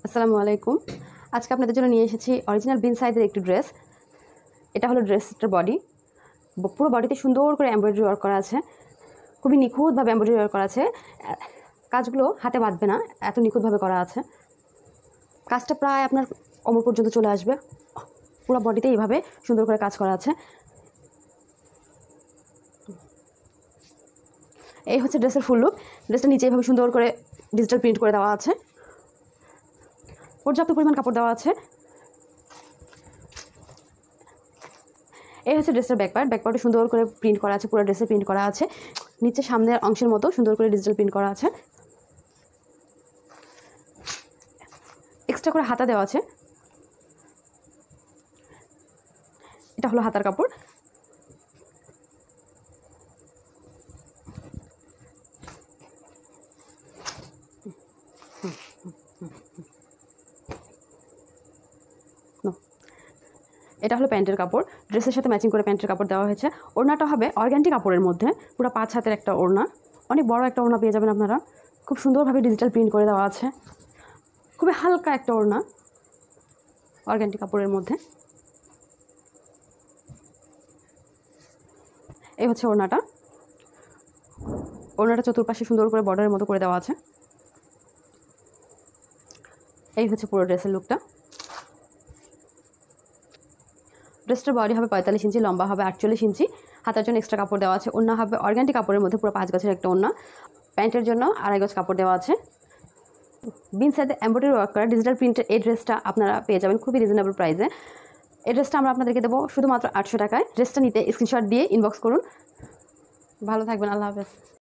আসসালামু আলাইকুম। আজকে আপনাদের জন্য নিয়ে এসেছি অরিজিনাল বিন সাইজের একটি ড্রেস। এটা হলো ড্রেসটার বডি। পুরো বডিতে সুন্দর করে এমব্রয়ডারি ওয়ার্ক করা আছে, খুবই নিখুঁতভাবে এমব্রয়ডারি ওয়ার্ক করা আছে। কাজগুলো হাতে বাঁধবে না, এত নিখুঁতভাবে করা আছে। কাজটা প্রায় আপনার কোমর পর্যন্ত চলে আসবে। পুরো বডিতে এইভাবে সুন্দর করে কাজ করা আছে। এই হচ্ছে ড্রেসের ফুল লুক। ড্রেসটা নিচে এইভাবে সুন্দর করে ডিজিটাল প্রিন্ট করে দেওয়া আছে, পর্যাপ্ত পরিমাণ কাপড় দেওয়া আছে। এই হচ্ছে ড্রেসের ব্যাকপার্টে সুন্দর করে প্রিন্ট করা আছে, পুরো ড্রেসে প্রিন্ট করা আছে। নিচে সামনের অংশের মতো সুন্দর করে ডিজিটাল প্রিন্ট করা আছে। এক্সট্রা করে হাতা দেওয়া আছে। এটা হলো হাতার কাপড়। এটা হলো প্যান্টের কাপড়। ড্রেসের সাথে ম্যাচিং করে প্যান্টের কাপড় দেওয়া হয়েছে। ওড়নাটা হবে অর্গ্যান্টি কাপড়ের মধ্যে, পুরো 5 হাতের একটা ওড়না। অনেক বড় একটা ওড়না পেয়ে যাবেন আপনারা। খুব সুন্দরভাবে ডিজিটাল প্রিন্ট করে দেওয়া আছে। খুবই হালকা একটা ওড়না অর্গ্যান্টি কাপড়ের মধ্যে। এই হচ্ছে ওড়নাটা চতুর্পাশে সুন্দর করে বর্ডারের মতো করে দেওয়া আছে। এই হচ্ছে পুরো ড্রেসের লুকটা। ড্রেসটার বডি হবে 45 ইঞ্চি, লম্বা হবে 48 ইঞ্চি। হাতার জন্য এক্সট্রা কাপড় দেওয়া আছে। ওড়না হবে অর্গ্যান্টি কাপড়ের মধ্যে, পুরো 5 গজের একটা ওড়না। প্যান্টের জন্য 2.5 গজ কাপড় দেওয়া আছে। বিন সাইজে এমব্রয়ডারি ওয়ার্ক করা ডিজিটাল প্রিন্টের এই ড্রেসটা আপনারা পেয়ে যাবেন খুবই রিজনেবল প্রাইসে। এই ড্রেসটা আমরা আপনাদেরকে দেবো শুধুমাত্র 800 টাকায়। ড্রেসটা নিতে স্ক্রিনশট দিয়ে ইনবক্স করুন। ভালো থাকবেন, আল্লাহ হাফেজ।